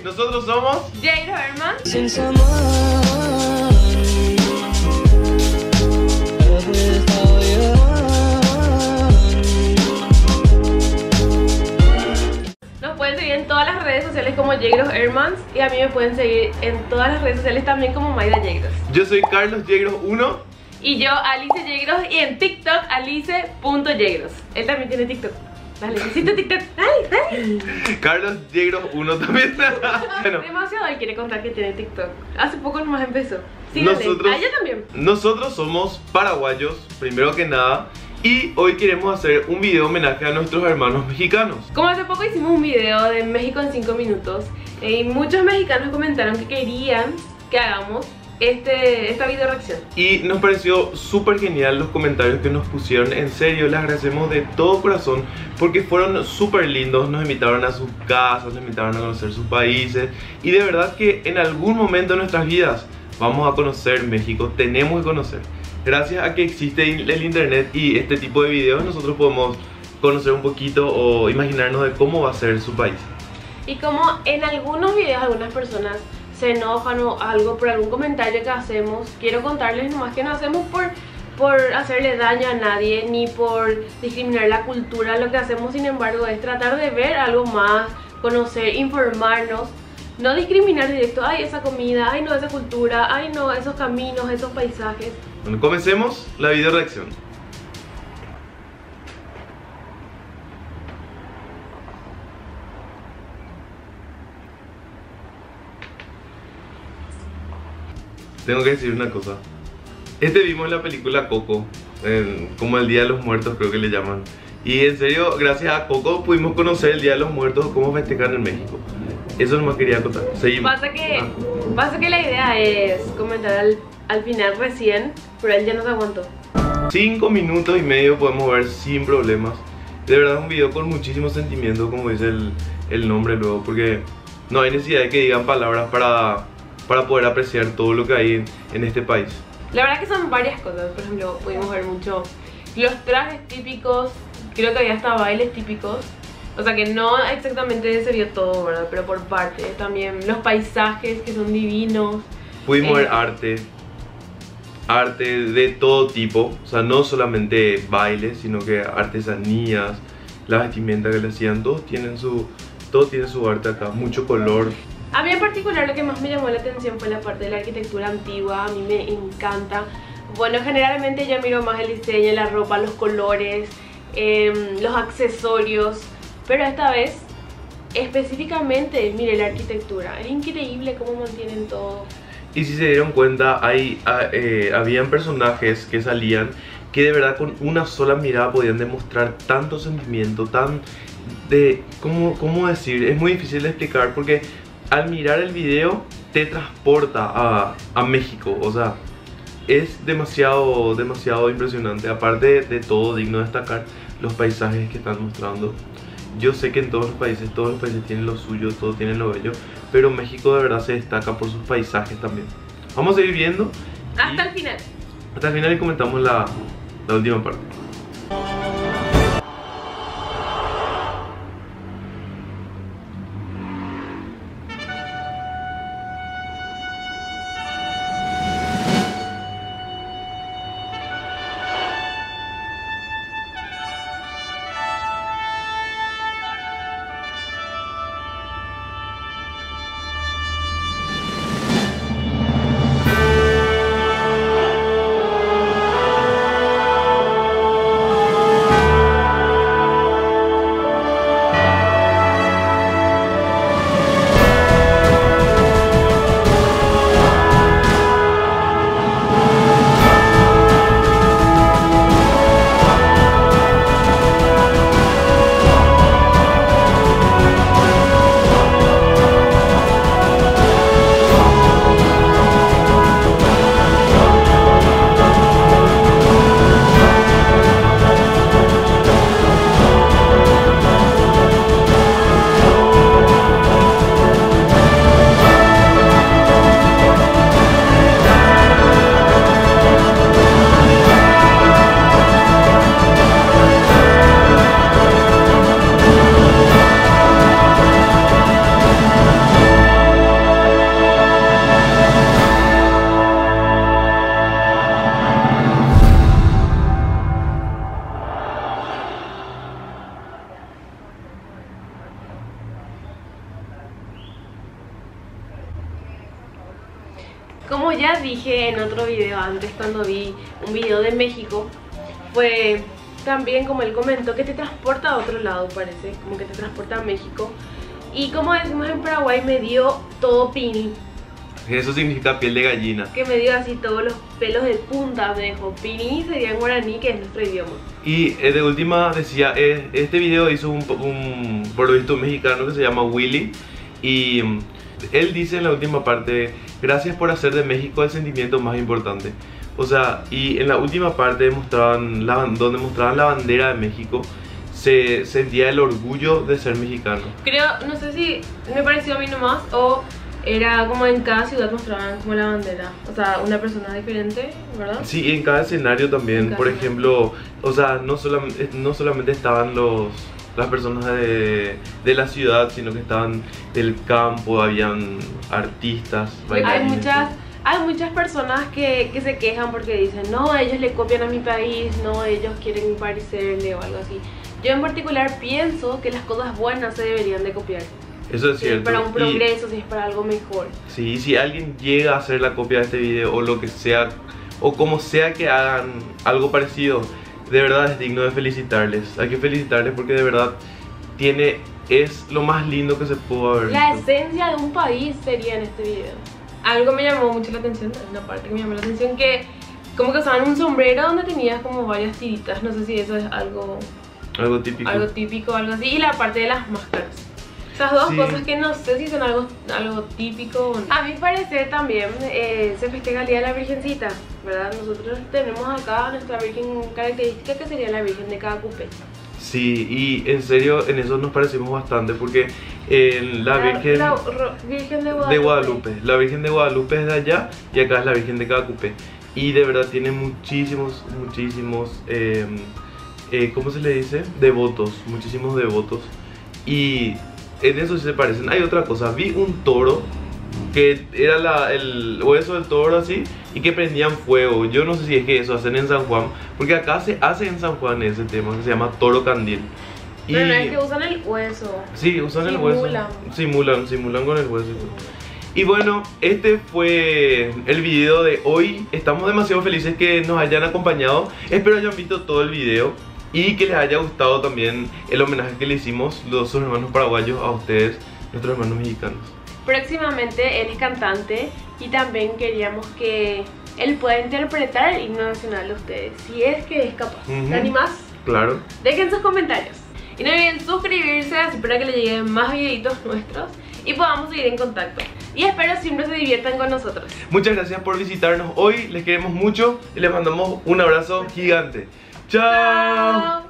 nosotros somos Jairo Herman. Nos pueden seguir en todas las redes sociales como Jairos Hermans. Y a mí me pueden seguir en todas las redes sociales también como Mayra Jairos. Yo soy Carlos Jairos 1. Y yo, Alice Jairos, y en TikTok, alice.jairos. Él también tiene TikTok. Dale, necesito TikTok. Dale. Carlos Jairos 1 también. Bueno, Demasiado él quiere contar que tiene TikTok. Hace poco nomás empezó. Sí, nosotros, yo también. Nosotros somos paraguayos, primero que nada. Y hoy queremos hacer un video homenaje a nuestros hermanos mexicanos. Como hace poco hicimos un video de México en 5 minutos, y muchos mexicanos comentaron que querían que hagamos esta video reacción. Y nos pareció súper genial los comentarios que nos pusieron. En serio, les agradecemos de todo corazón porque fueron súper lindos. Nos invitaron a sus casas, nos invitaron a conocer sus países. Y de verdad que en algún momento de nuestras vidas vamos a conocer México, tenemos que conocer. Gracias a que existe el internet y este tipo de videos, nosotros podemos conocer un poquito o imaginarnos de cómo va a ser su país. Y como en algunos videos algunas personas se enojan o algo por algún comentario que hacemos, quiero contarles nomás que no hacemos por hacerle daño a nadie ni por discriminar la cultura. Lo que hacemos, sin embargo, es tratar de ver algo más, conocer, informarnos, no discriminar directo. Ay, esa comida, ay no, esa cultura, ay no, esos caminos, esos paisajes. Bueno, comencemos la video reacción. Tengo que decir una cosa. Vimos la película Coco, como el Día de los Muertos creo que le llaman. Y en serio, gracias a Coco pudimos conocer el Día de los Muertos, cómo festejan en México. Eso nomás quería contar. Seguimos. Pasa que la idea es comentar al final recién, pero él ya no se aguantó. 5 minutos y medio podemos ver sin problemas. De verdad es un video con muchísimo sentimiento, como dice el nombre luego, porque no hay necesidad de que digan palabras para poder apreciar todo lo que hay en este país. La verdad que son varias cosas. Por ejemplo, pudimos ver mucho los trajes típicos, creo que había hasta bailes típicos. O sea que no exactamente se vio todo, ¿verdad? Pero por parte. También los paisajes que son divinos. Pudimos ver arte de todo tipo. O sea, no solamente bailes, sino que artesanías, la vestimenta que le hacían. Todo tiene su arte acá, mucho color. A mí en particular lo que más me llamó la atención fue la parte de la arquitectura antigua. A mí me encanta. Bueno, generalmente yo miro más el diseño, la ropa, los colores, los accesorios. Pero esta vez, específicamente, mire la arquitectura. Es increíble cómo mantienen todo. Y si se dieron cuenta, habían personajes que salían que de verdad con una sola mirada podían demostrar tanto sentimiento, ¿cómo decir? Es muy difícil de explicar porque al mirar el video te transporta a México. O sea, es demasiado impresionante. Aparte de todo, digno de destacar los paisajes que están mostrando. Yo sé que en todos los países tienen lo suyo, todos tienen lo bello, pero México de verdad se destaca por sus paisajes también. Vamos a ir viendo hasta el final. Hasta el final y comentamos la última parte. Como ya dije en otro video antes, cuando vi un video de México, fue también como él comentó que te transporta a otro lado, parece, como que te transporta a México. Y como decimos en Paraguay, me dio todo pini. Eso significa piel de gallina. Que me dio así todos los pelos de punta, me dejó. Pini sería en guaraní, que es nuestro idioma. Y de última decía, este video hizo un por lo visto mexicano que se llama Willy. Y él dice en la última parte, gracias por hacer de México el sentimiento más importante. O sea, y en la última parte donde mostraban la bandera de México, se sentía el orgullo de ser mexicano. Creo, no sé si me pareció a mí nomás o era como en cada ciudad mostraban como la bandera. O sea, una persona diferente, ¿verdad? Sí, en cada escenario también. Por ejemplo, o sea, no solamente estaban las personas de la ciudad, sino que estaban del campo, habían artistas, bailarines. Hay muchas personas que se quejan porque dicen, no, ellos le copian a mi país, no, ellos quieren parecerle o algo así. Yo en particular pienso que las cosas buenas se deberían de copiar. Eso es si cierto. Es para un progreso, si es para algo mejor. Sí, si alguien llega a hacer la copia de este video o lo que sea, o como sea que hagan algo parecido, de verdad es digno de felicitarles. Hay que felicitarles porque de verdad es lo más lindo que se pudo haber visto. La esencia de un país sería en este video. Algo me llamó mucho la atención, una parte que me llamó la atención, que como que usaban un sombrero donde tenías como varias tiritas. No sé si eso es algo típico. Algo típico, algo así. Y la parte de las máscaras. Esas dos cosas que no sé si son algo típico o no. A mi parecer también se festeja el Día de la Virgencita, ¿verdad? Nosotros tenemos acá nuestra virgen característica, que sería la Virgen de Caacupé. Sí, y en serio en eso nos parecemos bastante porque la Virgen de Guadalupe. La Virgen de Guadalupe es de allá y acá es la Virgen de Caacupé. Y de verdad tiene muchísimos, ¿cómo se le dice? Devotos, muchísimos devotos. Y en eso sí se parecen. Hay otra cosa, vi un toro que era el hueso del toro así y que prendían fuego. Yo no sé si es que eso hacen en San Juan, porque acá se hace en San Juan ese tema que se llama toro candil. Pero no es que usan el hueso. Sí, usan el hueso. Simulan con el hueso. Y bueno, este fue el video de hoy. Estamos demasiado felices que nos hayan acompañado. Espero hayan visto todo el video y que les haya gustado también el homenaje que le hicimos los hermanos paraguayos a ustedes, nuestros hermanos mexicanos. Próximamente él es cantante y también queríamos que él pueda interpretar el himno nacional de ustedes, si es que es capaz. ¿Te animás? Claro. Dejen sus comentarios. Y no olviden suscribirse así para que les lleguen más videitos nuestros y podamos seguir en contacto. Y espero siempre se diviertan con nosotros. Muchas gracias por visitarnos hoy, les queremos mucho y les mandamos un abrazo gigante. ¡Chao!